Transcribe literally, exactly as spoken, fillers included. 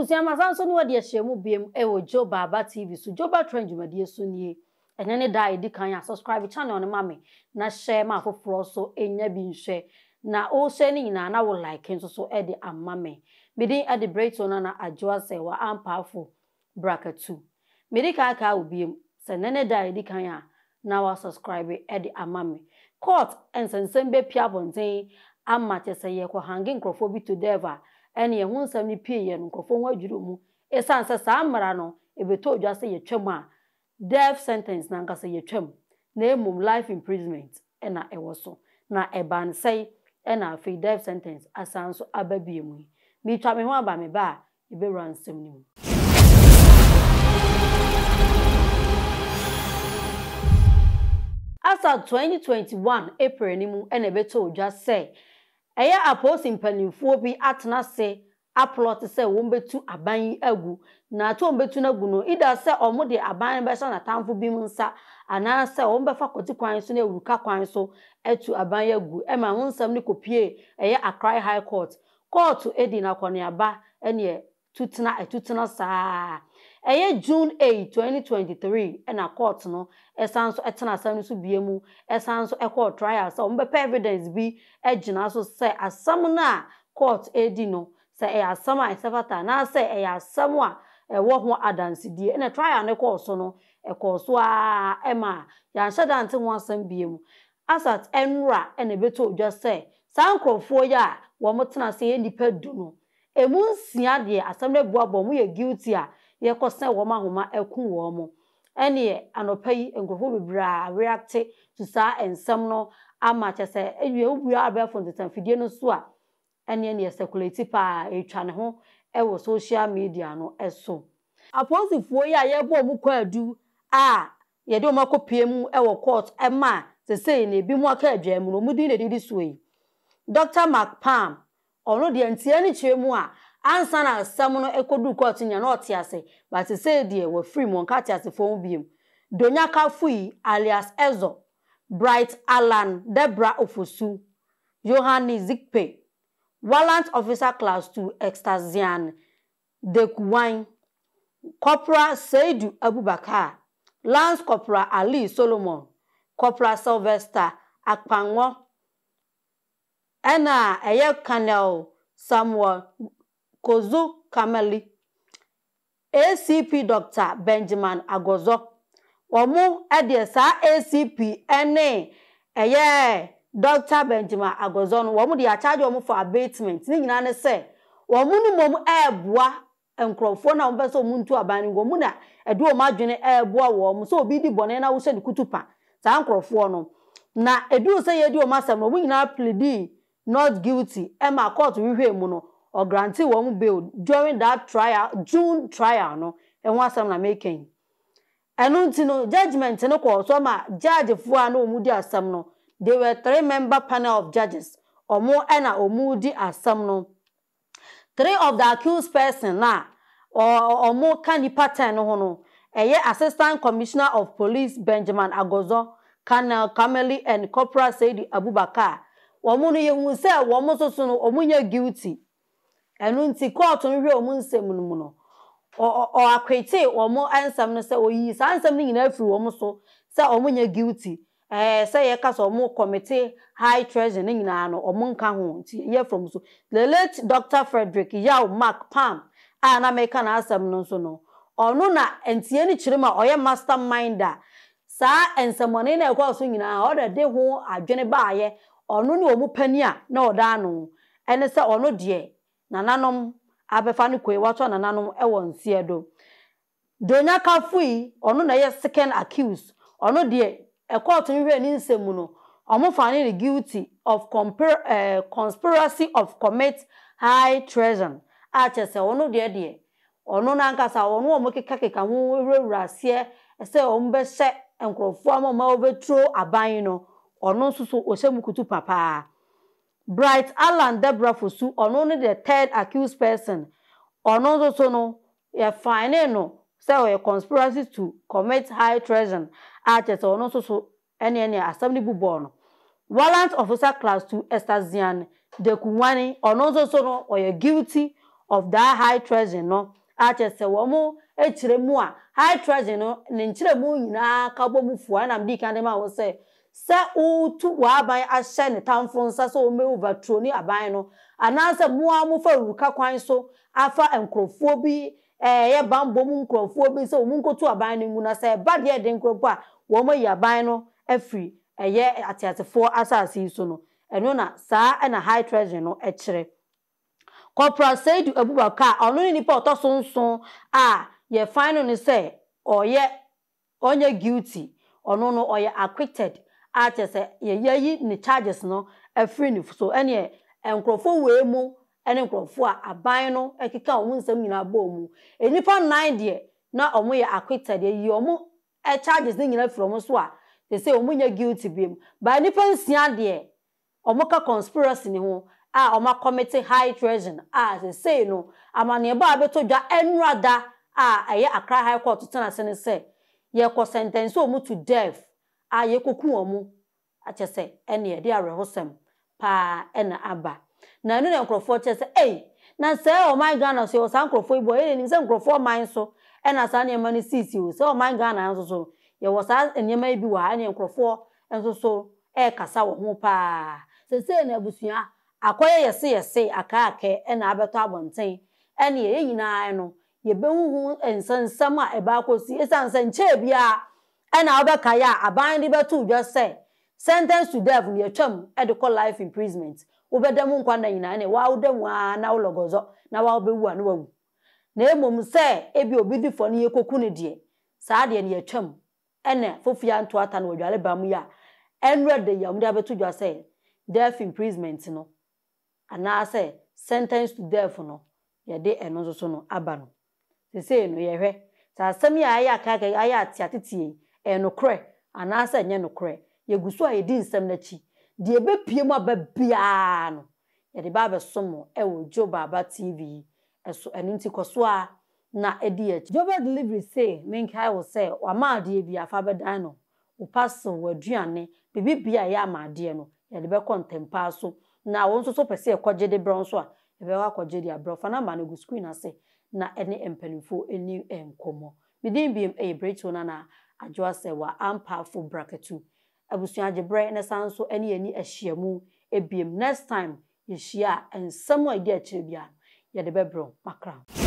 Abusiama sanso no de ahyemu biem e wo Joba Aba T V so Joba trend dwumadie so nie ene ne da edi kan ya subscribe channel no mame na share ma foforo so enya bi nhwe na o share ni nyina na wo like nso so e de amame bidin e de breakthrough na na ajoa se wa ampafo bracket two medi ka ka obiem se nene da edi kan ya na wa subscribe e de amame court ensensem be pia bonten amma chese ye ko hanging crofo bi to deva ene ye hunsam ni pie ye nkofo ho adwuro mu esanse sa mara no ebeto odwa se ye twam a death sentence na nkase ye twam na emum life imprisonment ena ewo so na eban sei ena afi death sentence asanso ababiemu mi twa me ho aba me ba ebewura nsem ni mu. Asa twenty twenty-one April ni mu ena ebeto odwa se eya aposi mpanimfuo bi atena se aplot se wombetu aban agu na to wombetu na gu no ida se omode aban be so na tamfo bi munsa ana se wombefa koti kwan so na ewuka kwan so etu aban agu e ma hunsam ni kopie eya Accra High Court court edi na koneaba ene tutena etutena saa eya June eighth twenty twenty-three ena court no esanso etena asam so biemu esanso e court trial so wombepa evidence bi ejina so se asam na court edi no se e asam a esefata na se e asam a e wo ho adansidie ena trial ne court so no e court so a e ma ya nhada nte ho asam biemu asat enra ena beto odwa se sankrofo ya wo motena se ye nipa du no emunsia de asam ne boabo mu ye guilty a ye kosen wo ma homa ekun wo mo ene anopai enkrofo bebra react to sa ensam no ama chese ewie obua abefo ntetan fidie no so a ene ne circulate pa etwa ne ho e wo social media no eso aposifo ya ye bo mu kwadu a ye de o makopie mu e wo court e ma se sei na ebi mu aka adwam no mu din na didi so yi Doctor McPam ono de antie ni chemu a ansa na asam no ekodu court nya na otiase but say de we free mo nka tiase fo biem donya kafui alias Ezo Bright Alan Debra Ofosu Yohani Zikpe Warrant Officer Class two Extazian Dekuwan Corporal Seidu Abubakar Lance Corporal Ali Solomon Corporal Sylvester Akpanwo ena eye Colonel Samuel Kozu Kamali A C P Doctor Benjamin Agozo omu ede sa A C P ene eye Doctor Benjamin Agozo no omu de a charge omu for abatement ni nyina ne se omu ni mom eboa enkrofo na omu so muntu aban ni omu na edo omu adwene eboa wo omu so obi di bone na wo hye kutupa sa enkrofo no na edu se ye di omu asem no omu nyina plead not guilty ema court wihwe mu no or grantee wo mu bail during that trial June trial no e ho asem na making enu nti no judgment no ko so ma judge fu a na omu di asem no they were three member panel of judges omo ena omu di asem no three of the accused person na omo kanipa ten no ho no eye Assistant Commissioner of Police Benjamin Agozo Colonel Kamali and Corporal Saidi Abubakar omu no ye hu se omu so so no omu nya guilty enu nti court nhwe omu nsem no mu no o akwete omu ansam no se oyi sa ansam ni nyina afiri omu so se omu nya guilty eh se ye ka so omu committee high treason ni nyina no omu nka ho nti ye from so the late Doctor Frederick Yao Mark Pam a na meka na asam no so no onu na entie ni chirima oye masterminder sa ensamone na ekwa so nyina o de de ho adwene baaye onu ni omu pani a na oda no ene se onu de nananom abefa ni koi wato nananom ewo nsiedo donya kafui onu na ye second accused onu de e court nhwe ni nsemu no omu fani guilty of uh, conspiracy of commit high treason a chese onu de de onu na nkasa onu omu keka keka hu wura se se omu be hye enkrofo amama obetro aban no onu susu ohyemu kutu papa Bright Alan Debra Fosu onu ne the third accused person onu so no ye fine no say a conspiracy to commit high treason achese onu so so ene ene assembly bubo no Warrant Officer Class two Extazian Dekuwan onu so so no or guilty of that high treason no ache se wo mo echire mu a high treason no ne nchire mu nyina ka bo mu fu na mdi kan de ma wo se se utu wa aban ahye ne tamfo nsa so me overthrow ni aban no ananse mu amu fa ruka kwan so afa enkrofo bi eh ye bambo mu nkrofo bi se mu nkotu aban no mu na se ba de de nkrofo a wo mo ya aban no afri eye atiatefo asase so no eno na saa na high treason no echire Corporal Saidu Abubakar onu ni pa otosonson a ye final ni say oye onye guilty onu no oye acquitted a chese ye yeyi ni charges no afri ni so ene enkrofo we mu ene enkrofo a aban no ekeka omu nsam nyina ba omu enipa nine de na omu ye acquitted ye yi omu e charges ni nyina from so a they say omu nya guilty bim ba nipa nsia de omu ka conspiracy ni ho a oma committee high treason a they say no amane ba abeto dwa enrada a eye Accra High Court tena se say ye ko sentence omu to death a ye koku omu a chese ene ye de arehosem pa ena aba na enu ne nkrofo chese eh na say oh my Ghana so san nkrofo ibo e ni se nkrofo man so ena sa ne mani sisi o say oh my Ghana so so ye wo sa enyema bi wa ne nkrofo enso so e kasa wo ho pa se se na abusua akoye yese yese aka ake ena abeto abonten ene ye nyina no ye behuhu ensansam a eba akosi esansan che bia ena obeka ya aban de betu dwa say sentence to death ye twam e de call life imprisonment obedam nkwa na nyina ne wa wodam a na wologozo na wa obewu a na wawu na emom say ebi obidi fo ne ye koku ne de saa de ne ye twam ene fofia nto ata na wadwale bam ya enre de yam de abetu dwa say death imprisonment no ana say sentence to death no ye de eno so no aba no se se no ye hwe sa asem ya aya kaka aya atiatetie enokre ana say nye nokre ye guso a ye di nsem na chi de ebepie mu ababia no ye de ba besomo e wo Joba Aba T V eso eno nti koso a na edi e Joba delivery say menkai wo say wa ma de bi afa bedan no wo pass wo aduane bibi bia ya ma de no ye de be contempa so na won so so pese ekoje de bron so a e be wa koje de abrofa na ma na go screen ase na ene empanifo eni enkomo bidin biem e breach na na adwo ase wa ampafo bracketu abusua gebre na sanso ene eni ahyiamu ebiem next time ye hia ensam a ide akire bia ye de bebro makra